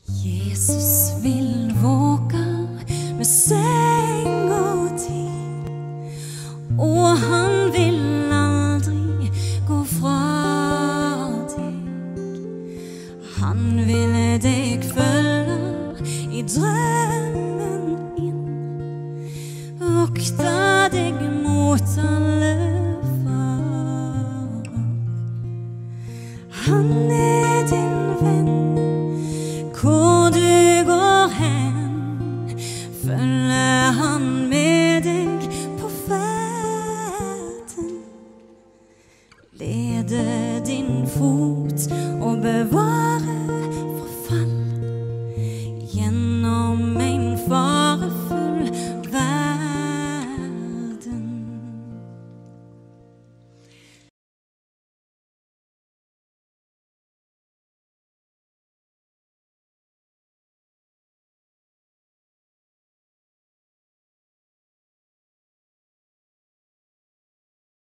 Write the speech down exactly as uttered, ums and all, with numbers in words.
Jesus vil våke med seng og tid, og han vil aldri gå fra deg. Han vil deg følge i drømmen inn, vokta deg mot alle farer. Han er din venn, hvor du